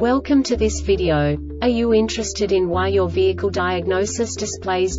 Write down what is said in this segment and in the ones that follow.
Welcome to this video. Are you interested in why your vehicle diagnosis displays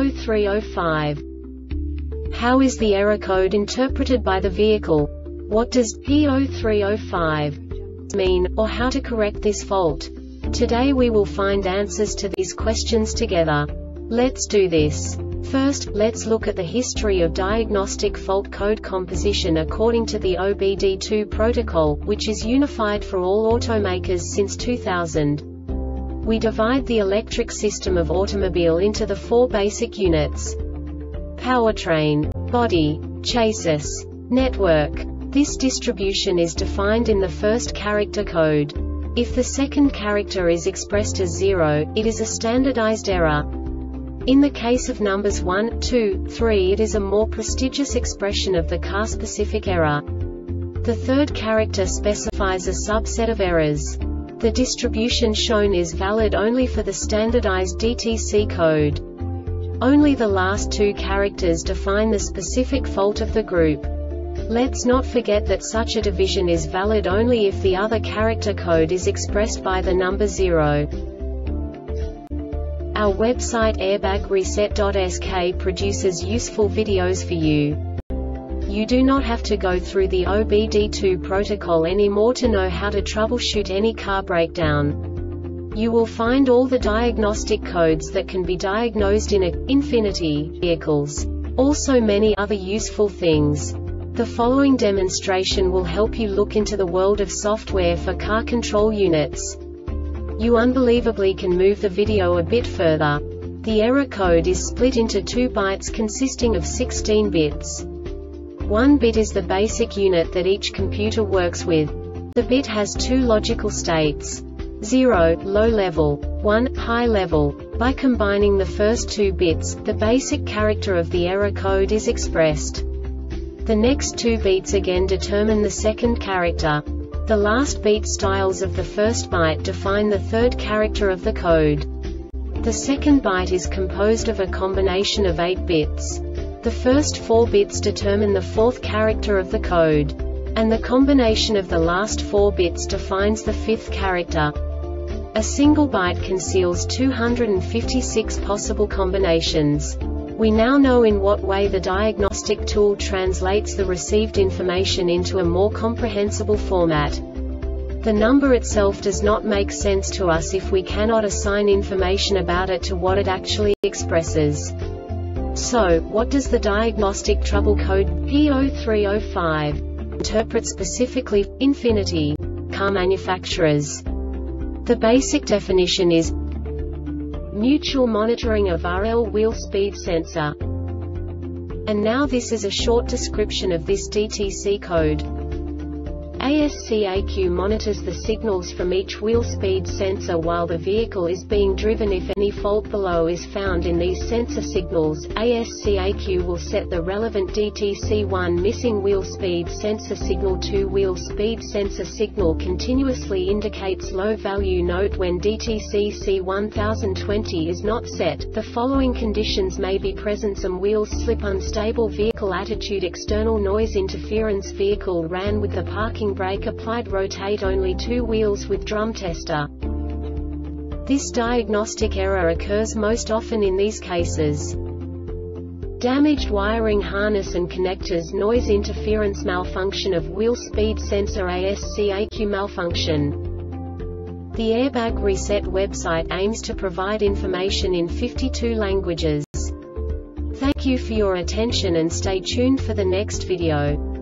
P0305? How is the error code interpreted by the vehicle? What does P0305 mean, or how to correct this fault? Today we will find answers to these questions together. Let's do this. First, let's look at the history of diagnostic fault code composition according to the OBD2 protocol, which is unified for all automakers since 2000. We divide the electric system of automobile into the four basic units: powertrain, body, chassis, network. This distribution is defined in the first character code. If the second character is expressed as 0, it is a standardized error. In the case of numbers 1, 2, 3, it is a more prestigious expression of the car-specific error. The third character specifies a subset of errors. The distribution shown is valid only for the standardized DTC code. Only the last two characters define the specific fault of the group. Let's not forget that such a division is valid only if the other character code is expressed by the number 0. Our website airbagreset.sk produces useful videos for you. You do not have to go through the OBD2 protocol anymore to know how to troubleshoot any car breakdown. You will find all the diagnostic codes that can be diagnosed in Infiniti vehicles. Also many other useful things. The following demonstration will help you look into the world of software for car control units. You unbelievably can move the video a bit further. The error code is split into 2 bytes consisting of 16 bits. 1 bit is the basic unit that each computer works with. The bit has 2 logical states: 0, low level, 1, high level. By combining the first 2 bits, the basic character of the error code is expressed. The next 2 beats again determine the second character. The last beat styles of the first byte define the third character of the code. The second byte is composed of a combination of 8 bits. The first 4 bits determine the fourth character of the code. And the combination of the last 4 bits defines the fifth character. A single byte conceals 256 possible combinations. We now know in what way the diagnostic tool translates the received information into a more comprehensible format. The number itself does not make sense to us if we cannot assign information about it to what it actually expresses. So, what does the diagnostic trouble code P0305 interpret specifically for Infiniti car manufacturers? The basic definition is mutual monitoring of RL wheel speed sensor. And now this is a short description of this DTC code. ASCAQ monitors the signals from each wheel speed sensor while the vehicle is being driven. If any fault below is found in these sensor signals, ASCAQ will set the relevant DTC1 missing wheel speed sensor signal to wheel speed sensor signal continuously indicates low value. Note: when DTC C1020 is not set, the following conditions may be present: some wheels slip, unstable vehicle attitude, external noise interference, vehicle ran with the parking brake applied, rotate only 2 wheels with drum tester. This diagnostic error occurs most often in these cases: damaged wiring harness and connectors, noise interference, malfunction of wheel speed sensor, ASCAQ malfunction. The Airbag Reset website aims to provide information in 52 languages. Thank you for your attention and stay tuned for the next video.